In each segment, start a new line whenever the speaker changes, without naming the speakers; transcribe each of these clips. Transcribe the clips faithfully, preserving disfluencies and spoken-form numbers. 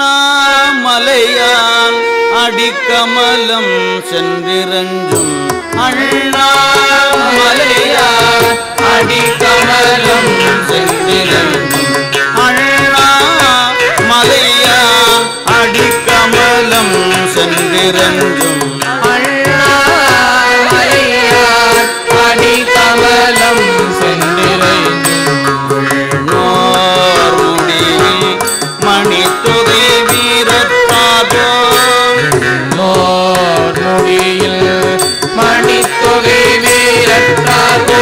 அண்ணாமலையான் அடிக்கமலம் சென்றிரஞ்சும் அண்ணாமலையான் அடிக்கமலம் சென்றிரஞ்சும் அண்ணாமலையான் அடிக்கமலம் சென்றிரஞ்சும்
அண்ணாமலையான் அடிக்கமலம் சென்றிரஞ்சும்
மணித்தொகை வீரத்தாதோ
நோடியில் மணித்தொகை வீரத்தாதோ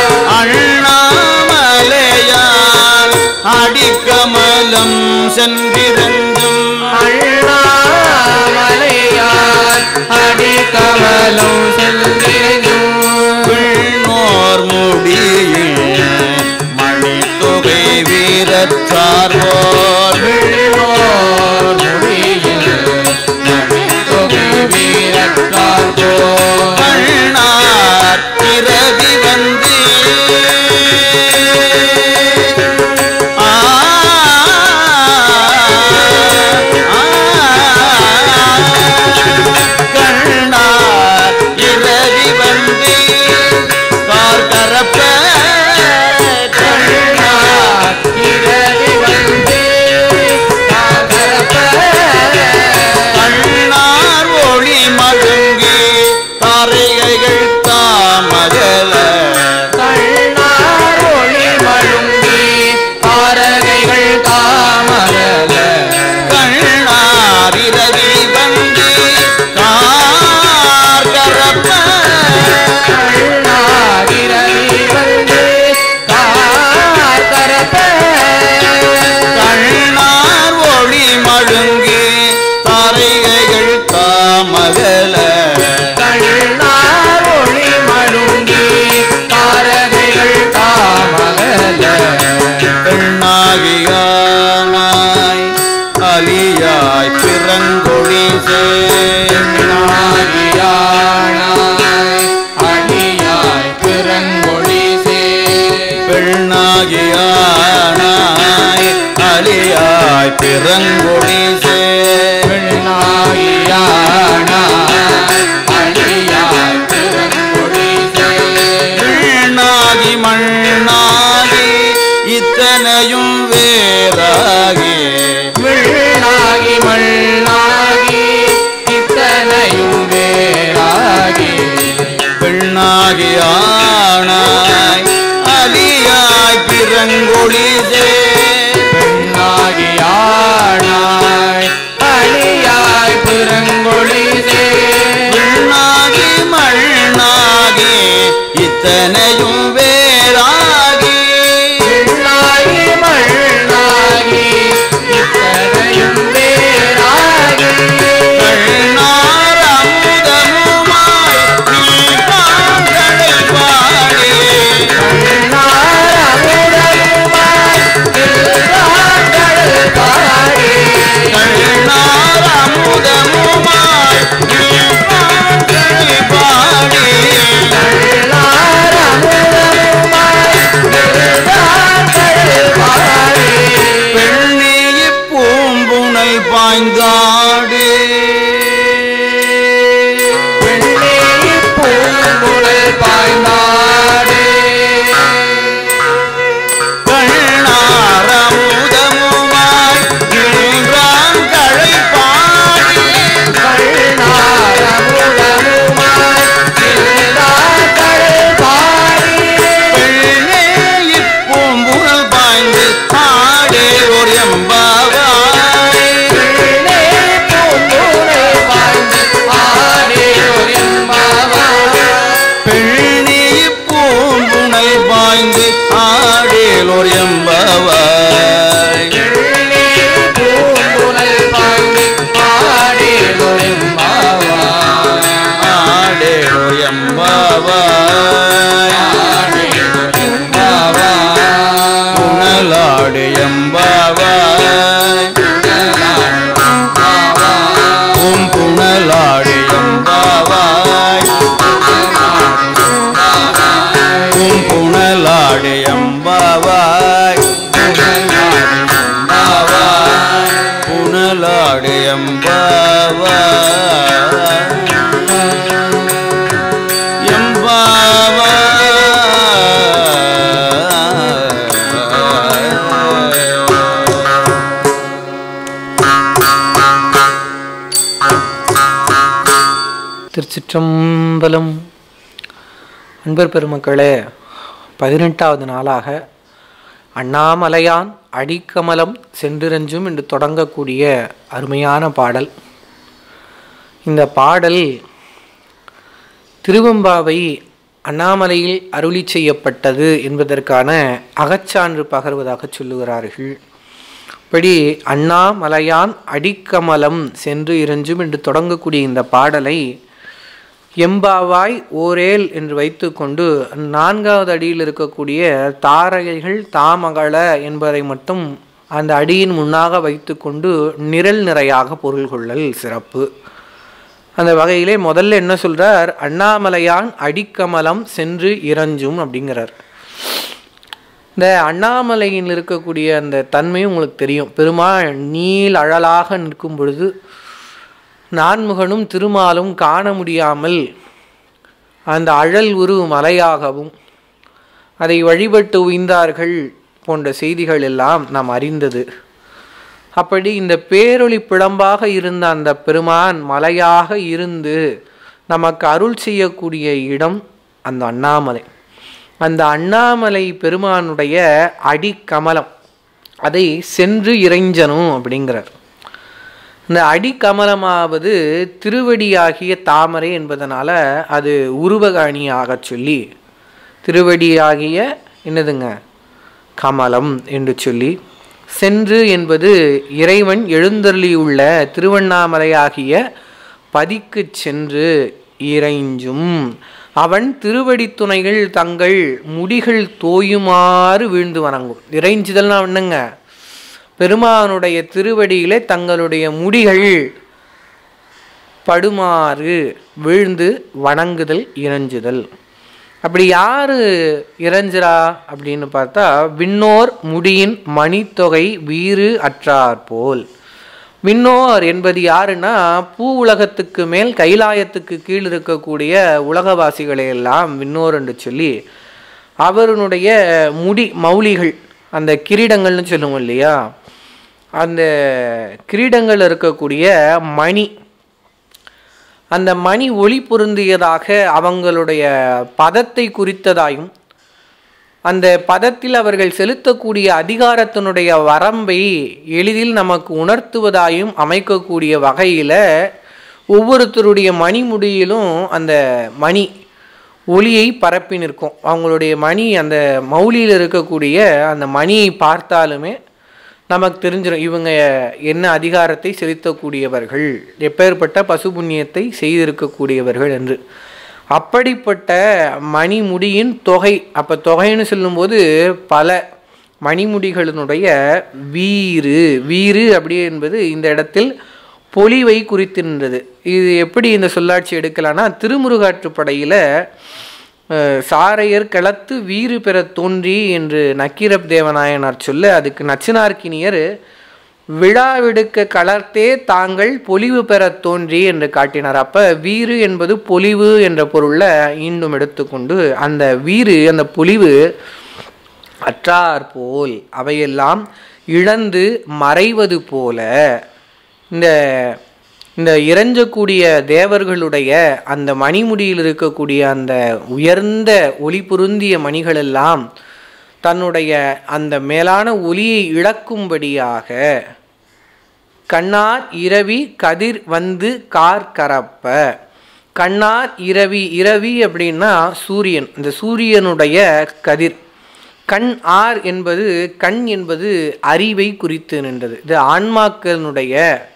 அண்ணாமலையான் அடிக்கமலம் சென்றிரஞ்சும்
அண்ணாமலையான் அடிக்கமலம் சென்றிரஞ்சும்
விண்ணோர் முடியில் மணித்தொகை வீரத்தார்வோர்
விண்ணோர் முடியில் மணித்தொகை வீரத்தாதோ
கண்ணார் பிறவி வந்து கண்ணார் பிறவி வந்து கார்கரப்ப
கண்ணார் இரவி வந்து காகரப்ப
கண்ணார் ஒளி மழுங்கி தாரைகள் தாமகல
கண்ணார் ஒளி மழுங்கி தாரகைகள் தாமகல
கண்ணார் இரவி வந்து கார்கரப்ப
கண்ணார் இரவி வந்து காகரப்ப
கண்ணார் ஒளி மழுங்கி தாரைகள் தாமகல
கண்ணார் ஒளி மழுங்கி தாரகைகள் தாமகல
பெண்ணாகியானாய் அலியாய் பிறங்கொழி
பெண்ணாகியானாய் அடியாய் பிறங்கொழி சேர்
பெண்ணாகியானாய் அலியாய் பிறங்கொழி
பெண்ணாகியானாய் அடியாய் பிறங்கொழி சேர்
பெண்ணாகி மண்ணாகி இத்தனையும் வேறாகி
விண்ணாகி மண்ணாகி இத்தனையும் வேறாகி
பெண்ணாகியானாய் அலியாய் பிறங்கொழி
பெண்ணாகியானாய் அடியாய் பிறங்கொழி சேர்
பெண்ணாகி மண்ணாகி இத்தனையும் வேறாகி
விண்ணாகி மண்ணாகி இத்தனையும் வேறாகி
கண்ணார் அமுதமுமாய் நீ காண்களை பாடி
கண்ணார் அமுதமுமாய் நின்றார்கள் பாடி
கண்ணார் அமுதமுமாய் நீ காண்களை பாடி
கண்ணார் அமுதமுமாய் நின்றார்கள் பாடி
பெண்ணே பூம்புணல் பாய்ந்தாடு
பெண்ணே பூங்குழல் பாய்ந்தாடு
கண்ணார் அமுதமுமாய் நின்றான் களை பாடி
கண்ணார் அமுதமுமாய் நின்றார்கள் பாடி
பெண்ணே இப்பூம்புணல் பாய்ந்து ஆடே ஒரு எம்பாவாய்
பெண்ணே பூங்குழல்
பாடு எம்பாவாய்
திருச்சிற்றம்பலம். அன்பர் பெருமக்களே, பதினெட்டாவது நாளாக அண்ணாமலையான் அடிக்கமலம் சென்றிரஞ்சும் என்று தொடங்கக்கூடிய அருமையான பாடல். இந்த பாடல் திருவெம்பாவை அண்ணாமலையில் அருளி செய்யப்பட்டது என்பதற்கான அகச்சான்று பகர்வதாக சொல்லுகிறார்கள். இப்படி அண்ணாமலையான் அடிக்கமலம் சென்று இறஞ்சும் என்று தொடங்கக்கூடிய இந்த பாடலை எம்பாவாய் ஓரேல் என்று வைத்து கொண்டு நான்காவது அடியில் இருக்கக்கூடிய தாரகைகள் தாமகள என்பதை மட்டும் அந்த அடியின் முன்னாக வைத்து கொண்டு நிரல் நிறையாக பொருள் கொள்ளல் சிறப்பு. அந்த வகையிலே முதல்ல என்ன சொல்றார்? அண்ணாமலையான் அடிக்கமலம் சென்று இறஞ்சும் அப்படிங்கிறார். இந்த அண்ணாமலையில் இருக்கக்கூடிய அந்த தன்மையும் உங்களுக்கு தெரியும். பெருமாள் நீள் அழலாக நிற்கும் பொழுது நான்முகனும் திருமாலும் காண முடியாமல் அந்த அழல் உரு மலையாகவும் அதை வழிபட்டு உய்ந்தார்கள் போன்ற செய்திகள் எல்லாம் நாம் அறிந்தது. அப்படி இந்த பேரொளி பிழம்பாக இருந்த அந்த பெருமான் மலையாக இருந்து நமக்கு அருள் செய்யக்கூடிய இடம் அந்த அண்ணாமலை. அந்த அண்ணாமலை பெருமானுடைய அடிக்கமலம் அதை சென்று இறைஞ்சனும் அப்படிங்கிறார். இந்த அடிக்கமலமாவது திருவடியாகிய தாமரை என்பதனால அது உருவகாணியாக சொல்லி திருவடியாகிய என்னதுங்க கமலம் என்று சொல்லி, சென்று என்பது இறைவன் எழுந்தருளியுள்ள திருவண்ணாமலையாகிய பதிக்கு சென்று இறைஞ்சும் அவன் திருவடி துணைகள் தங்கள் முடிகள் தோயுமாறு வீழ்ந்து வணங்கும். இறைஞ்சுதல்னா என்னங்க? பெருமானுடைய திருவடியிலே தங்களுடைய முடிகள் படுமாறு வீழ்ந்து வணங்குதல் இறைஞ்சுதல். அப்படி யாரு இறைஞ்சிரா அப்படின்னு பார்த்தா, விண்ணோர் முடியின் மணித்தொகை வீறு அற்றார் போல். விண்ணோர் என்பது யாருன்னா, பூ உலகத்துக்கு மேல் கைலாயத்துக்கு கீழ் இருக்கக்கூடிய உலகவாசிகளை எல்லாம் விண்ணோர் என்று சொல்லி அவருடைய முடி மௌலிகள் அந்த கிரீடங்கள்னு சொல்லுவோம் இல்லையா, அந்த கிரீடங்கள் இருக்கக்கூடிய மணி, அந்த மணி ஒளி பொருந்தியதாக அவங்களுடைய பதத்தை குறித்ததாயும் அந்த பதத்தில் அவர்கள் செலுத்தக்கூடிய அதிகாரத்தினுடைய வரம்பை எளிதில் நமக்கு உணர்த்துவதாயும் அமைக்கக்கூடிய வகையில் ஒவ்வொருத்தருடைய மணிமுடியிலும் அந்த மணி ஒளியை பரப்பி நிற்கும். அவங்களுடைய மணி அந்த மௌலியில் இருக்கக்கூடிய அந்த மணியை பார்த்தாலுமே நமக்கு தெரிஞ்சிடும் இவங்க என்ன அதிகாரத்தை செலுத்தக்கூடியவர்கள், எப்பேற்பட்ட பசு புண்ணியத்தை செய்திருக்கக்கூடியவர்கள் என்று. அப்படிப்பட்ட மணிமுடியின் தொகை, அப்போ தொகைன்னு சொல்லும்போது பல மணிமுடிகளினுடைய வீறு, வீறு அப்படி என்பது இந்த இடத்தில் பொலிவை குறித்து நின்றது. இது எப்படி இந்த சொல்லாட்சி எடுக்கலான்னா, திருமுருகாற்றுப்படையில் சாரையர் களத்து வீறு பெற தோன்றி என்று நக்கீரப் தேவநாயனார் சொல்ல, அதுக்கு நச்சினார்க்கினியர் விழாவெடுக்க களத்தே தாங்கள் பொலிவு பெற தோன்றி என்று காட்டினார். அப்போ வீறு என்பது பொலிவு என்ற பொருளில் இன்னும் எடுத்துக்கொண்டு அந்த வீறு அந்த பொலிவு அற்றார் போல் அவையெல்லாம் இழந்து மறைவது போல இந்த இந்த இறைஞ்சக்கூடிய தேவர்களுடைய அந்த மணிமுடியில் இருக்கக்கூடிய அந்த உயர்ந்த ஒளி பொருந்திய மணிகளெல்லாம் தன்னுடைய அந்த மேலான ஒளியை இழக்கும்படியாக கண்ணார் இரவி கதிர் வந்து கார் கரப்ப. கண்ணார் இரவி, இரவி அப்படின்னா சூரியன், இந்த சூரியனுடைய கதிர். கண் ஆர் என்பது, கண் என்பது அறிவை குறித்து நின்றது. இது ஆன்மாக்களுடைய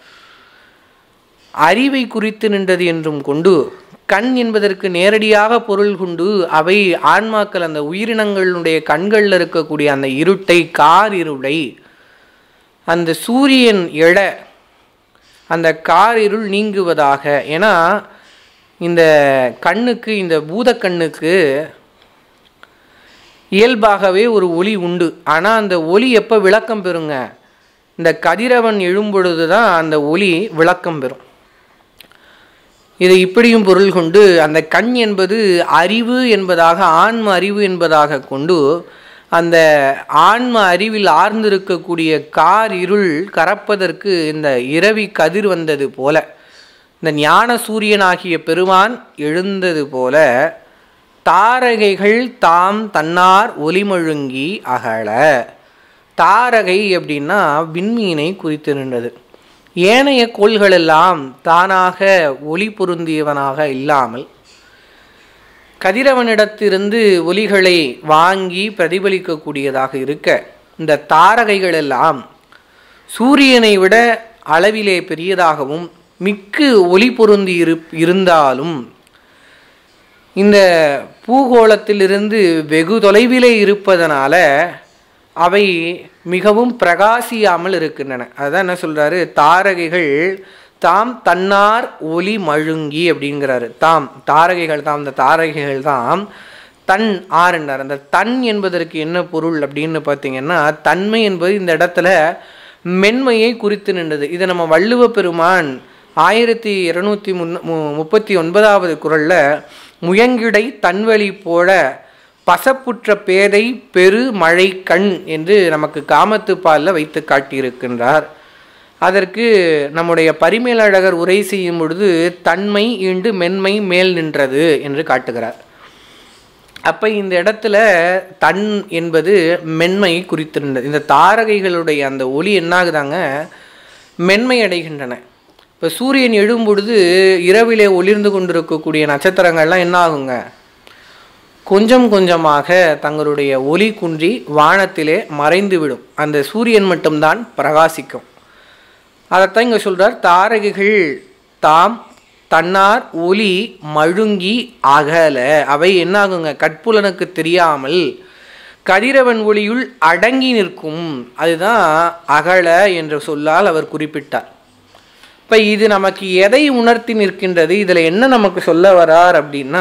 அறிவை குறித்து நின்றது என்றும் கொண்டு, கண் என்பதற்கு நேரடியாக பொருள் கொண்டு அவை ஆன்மாக்கள் அந்த உயிரினங்களுடைய கண்களில் இருக்கக்கூடிய அந்த இருட்டை, கார் இருளை, அந்த சூரியன் எழ அந்த கார் இருள் நீங்குவதாக. ஏன்னா இந்த கண்ணுக்கு, இந்த பூத கண்ணுக்கு இயல்பாகவே ஒரு ஒளி உண்டு. ஆனால் அந்த ஒளி எப்போ விளக்கம் பெறுங்க? இந்த கதிரவன் எழும்பொழுது தான் அந்த ஒளி விளக்கம் பெறும். இதை இப்படியும் பொருள் கொண்டு அந்த கண் என்பது அறிவு என்பதாக, ஆன்ம அறிவு என்பதாக கொண்டு அந்த ஆன்ம அறிவில் ஆர்ந்திருக்கக்கூடிய கார் இருள் கரப்பதற்கு இந்த இரவி கதிர் வந்தது போல, இந்த ஞான சூரியனாகிய பெருமான் எழுந்தது போல, தாரகைகள் தாம் தன்னார் ஒளிமழுங்கி அகல. தாரகை அப்படின்னா விண்மீனை குறித்து நின்றது. ஏனைய கோள்களெல்லாம் தானாக ஒளி பொருந்தியவனாக இல்லாமல் கதிரவனிடத்திலிருந்து ஒளிகளை வாங்கி பிரதிபலிக்கக்கூடியதாக இருக்க, இந்த தாரகைகள் எல்லாம் சூரியனை விட அளவிலே பெரியதாகவும் மிக்கு ஒளி பொருந்தி இரு இருந்தாலும் இந்த பூகோளத்திலிருந்து வெகு தொலைவிலே இருப்பதனால அவை மிகவும் பிரகாசியாமல் இருக்கின்றன. அதுதான் என்ன சொல்கிறாரு, தாரகைகள் தாம் தன்னார் ஒளி மழுங்கி அப்படிங்கிறாரு. தாம் தாரகைகள் தாம், இந்த தாரகைகள் தாம் தன் ஆறுன்றார். அந்த தன் என்பதற்கு என்ன பொருள் அப்படின்னு பார்த்தீங்கன்னா, தன்மை என்பது இந்த இடத்துல மென்மையை குறித்து நின்றது. இதை நம்ம வள்ளுவ பெருமான் ஆயிரத்தி இருநூத்தி முன் முப்பத்தி ஒன்பதாவது குறளில் முயங்கிடை தன்வழி போல பசப்புற்ற பேதை பெரு மழை கண் என்று நமக்கு காமத்து பாலில் வைத்து காட்டியிருக்கின்றார். அதற்கு நம்முடைய பரிமேலழகர் உரை செய்யும் பொழுது தன்மை ஈண்டு மென்மை மேல் நின்றது என்று காட்டுகிறார். அப்போ இந்த இடத்துல தன் என்பது மென்மை குறித்திருந்தது. இந்த தாரகைகளுடைய அந்த ஒளி என்னாகுதாங்க, மென்மை அடைகின்றன. இப்போ சூரியன் எழும் பொழுது இரவிலே ஒளிர்ந்து கொண்டிருக்கக்கூடிய நட்சத்திரங்கள்லாம் என்ன ஆகுங்க, கொஞ்சம் கொஞ்சமாக தங்களுடைய ஒளி குன்றி வானத்திலே மறைந்துவிடும். அந்த சூரியன் மட்டும்தான் பிரகாசிக்கும். அதைத்தான் இங்கே சொல்கிறார், தாரகைகள் தாம் தன்னார் ஒளி மழுங்கி அகல. அவை என்னாகுங்க, கட்புலனுக்கு தெரியாமல் கதிரவன் ஒளியுள் அடங்கி நிற்கும். அதுதான் அகல என்ற சொல்லால் அவர் குறிப்பிட்டார். இப்போ இது நமக்கு எதை உணர்த்தி நிற்கின்றது, இதில் என்ன நமக்கு சொல்ல வரார் அப்படின்னா,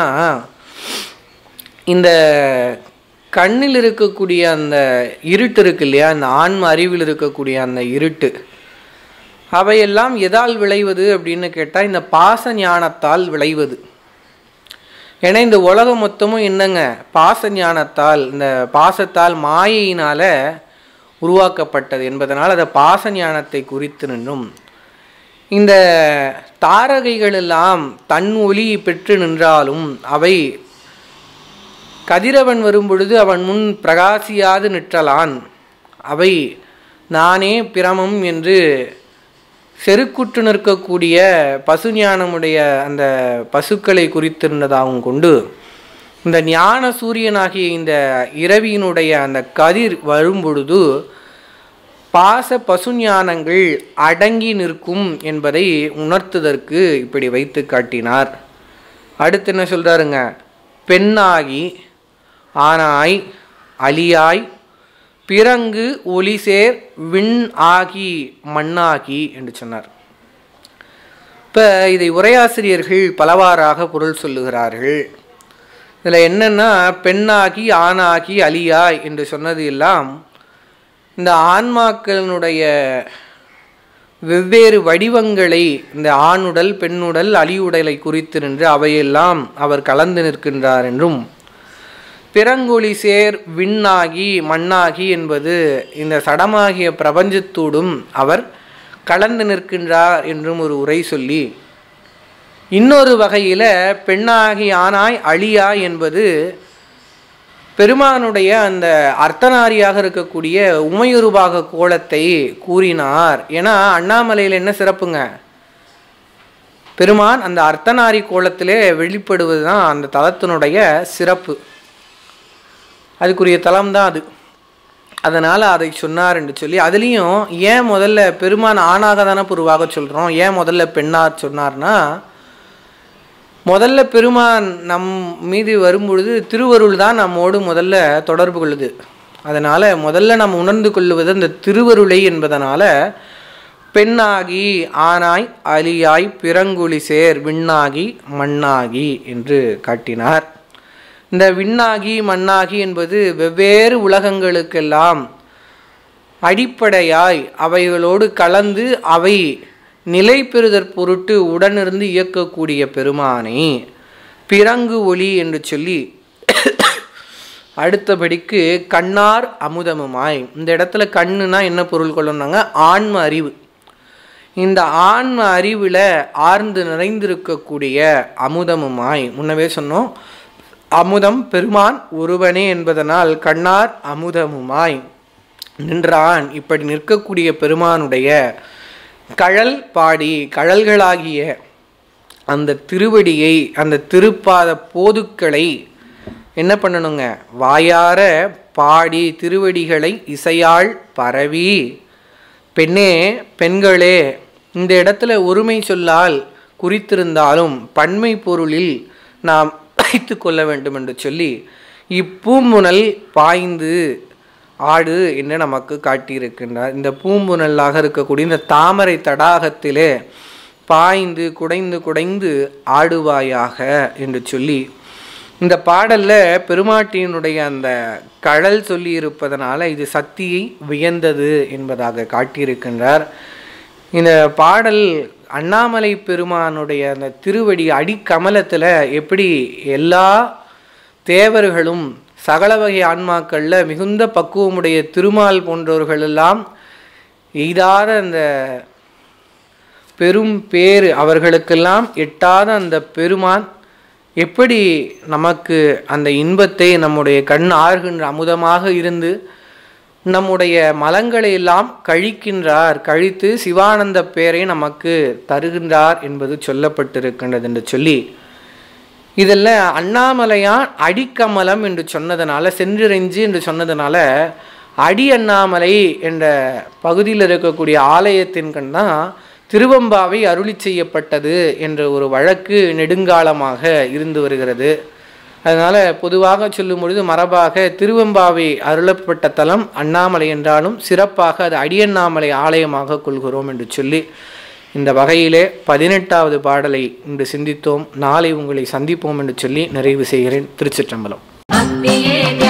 இந்த கண்ணில் இருக்கக்கூடிய அந்த இருட்டு இருக்கு இல்லையா, அந்த ஆன்ம அறிவில் இருக்கக்கூடிய அந்த இருட்டு, அவையெல்லாம் எதால் விளைவது அப்படின்னு கேட்டால் இந்த பாச ஞானத்தால் விளைவது. ஏன்னா இந்த உலகம் மொத்தமும் என்னங்க, பாச ஞானத்தால், இந்த பாசத்தால் மாயையினால் உருவாக்கப்பட்டது என்பதனால் அதை பாச ஞானத்தை குறித்து நின்றும், இந்த தாரகைகள் எல்லாம் தன் ஒளி பெற்று நின்றாலும் அவை கதிரவன் வரும் பொழுது அவன் முன் பிரகாசியாது நிற்றலான். அவை நானே பிரமம் என்று செருக்குற்று நிற்கக்கூடிய பசு ஞானமுடைய அந்த பசுக்களை குறித்திருந்ததாகவும் கொண்டு, இந்த ஞான சூரியனாகிய இந்த இரவியினுடைய அந்த கதிர் வரும் பொழுது பாச பசு ஞானங்கள் அடங்கி நிற்கும் என்பதை உணர்த்துதற்கு இப்படி வைத்து காட்டினார். அடுத்து என்ன சொல்கிறாருங்க, பெண்ணாகி ஆனாய் அலியாய் பிறங்கு ஒளிசேர் விண் ஆகி மண்ணாகி என்று சொன்னார். இப்போ இதை உரையாசிரியர்கள் பலவாறாக பொருள் சொல்லுகிறார்கள். இதில் என்னென்னா, பெண்ணாகி ஆணாகி அலியாய் என்று சொன்னது எல்லாம் இந்த ஆன்மாக்களினுடைய வெவ்வேறு வடிவங்களை, இந்த ஆணுடல் பெண்ணுடல் அலியுடலை குறித்து நின்று அவையெல்லாம் அவர் கலந்து நிற்கின்றார் என்றும், பிறங்கொளி சேர் விண்ணாகி மண்ணாகி என்பது இந்த சடமாகிய பிரபஞ்சத்தோடும் அவர் கலந்து நிற்கின்றார் என்றும் ஒரு உரை சொல்லி, இன்னொரு வகையில் பெண்ணாகி ஆனாய் அழியாய் என்பது பெருமானுடைய அந்த அர்த்தநாரியாக இருக்கக்கூடிய உமையுருபாக கோலத்தை கூறினார். ஏன்னா அண்ணாமலையில் என்ன சிறப்புங்க, பெருமான் அந்த அர்த்தநாரி கோலத்திலே வெளிப்படுவது தான் அந்த தலத்தினுடைய சிறப்பு. அதுக்குரிய தலம்தான் அது. அதனால் அதை சொன்னார் என்று சொல்லி, அதுலேயும் ஏன் முதல்ல பெருமான் ஆணாக தானே பொருவாக சொல்கிறோம், ஏன் முதல்ல பெண்ணார் சொன்னார்னா, முதல்ல பெருமான் நம் மீது வரும்பொழுது திருவருள் தான் நம்மோடு முதல்ல தொடர்பு கொள்ளுது. அதனால் முதல்ல நம்ம உணர்ந்து கொள்ளுவது அந்த திருவருளை என்பதனால் பெண்ணாகி ஆனாய் அலியாய் பிறங்குழி சேர் விண்ணாகி மண்ணாகி என்று காட்டினார். இந்த விண்ணாகி மண்ணாகி என்பது வெவ்வேறு உலகங்களுக்கெல்லாம் அடிப்படையாய் அவைகளோடு கலந்து அவை நிலை பெறுதற் பொருட்டு உடனிருந்து இயக்கக்கூடிய பெருமானை பிறங்கு ஒளி என்று சொல்லி அடுத்தபடிக்கு கண்ணார் அமுதமுமாய். இந்த இடத்துல கண்ணுனா என்ன பொருள் கொள்ளணும்னாங்க, ஆன்ம அறிவு. இந்த ஆன்ம அறிவில் ஆர்ந்து நிறைந்திருக்கக்கூடிய அமுதமுமாய். முன்னவே சொன்னோம், அமுதம் பெருமான் ஒருவனே என்பதனால் கண்ணார் அமுதமுமாய் நின்றான். இப்படி நிற்கக்கூடிய பெருமானுடைய கழல் பாடி, கழல்களாகிய அந்த திருவடியை, அந்த திருப்பாத போதுக்களை என்ன பண்ணணுங்க, வாயார பாடி திருவடிகளை இசையால் பரவி. பெண்ணே, பெண்களே, இந்த இடத்துல ஒருமை சொல்லால் குறித்திருந்தாலும் பன்மை பொருளில் நாம் வைத்து கொள்ள வேண்டும் என்று சொல்லி இப்பூம்புணல் பாய்ந்து ஆடு என்று நமக்கு காட்டியிருக்கின்றார். இந்த பூம்புணலாக இருக்கக்கூடிய இந்த தாமரை தடாகத்திலே பாய்ந்து குடைந்து குடைந்து ஆடுவாயாக என்று சொல்லி இந்த பாடலில் பெருமாட்டியினுடைய அந்த கழல் சொல்லி இருப்பதனால இது சக்தியை வியந்தது என்பதாக காட்டியிருக்கின்றார். இந்த பாடல் அண்ணாமலை பெருமானுடைய அந்த திருவடி அடிக்கமலத்தில் எப்படி எல்லா தேவர்களும் சகல வகை ஆன்மாக்களில் மிகுந்த பக்குவமுடைய திருமால் போன்றவர்களெல்லாம் எய்தாத அந்த பெரும் பேறு, அவர்களுக்கெல்லாம் எட்டாத அந்த பெருமான் எப்படி நமக்கு அந்த இன்பத்தை நம்முடைய கண் ஆர்கின்ற அமுதமாக இருந்து நம்முடைய மலங்களை எல்லாம் கழிக்கின்றார், கழித்து சிவானந்த பேரை நமக்கு தருகின்றார் என்பது சொல்லப்பட்டிருக்கின்றது என்று சொல்லி இதில் அண்ணாமலையான் அடிக்கமலம் என்று சொன்னதுனால, சென்றிறைஞ்சி என்று சொன்னதுனால அடி அண்ணாமலை என்ற பகுதியில் இருக்கக்கூடிய ஆலயத்தின் கண் தான் திருவெம்பாவை அருளி செய்யப்பட்டது என்ற ஒரு வழக்கு நெடுங்காலமாக இருந்து வருகிறது. அதனால் பொதுவாக சொல்லும் பொழுது மரபாக திருவெம்பாவை அருளப்பட்ட தலம் அண்ணாமலை என்றாலும் சிறப்பாக அது அடியண்ணாமலை ஆலயமாக கொள்கிறோம் என்று சொல்லி இந்த வகையிலே பதினெட்டாவது பாடலை இன்று சிந்தித்தோம். நாளை உங்களை சந்திப்போம் என்று சொல்லி நிறைவு செய்கிறேன். திருச்சிற்றம்பலம்.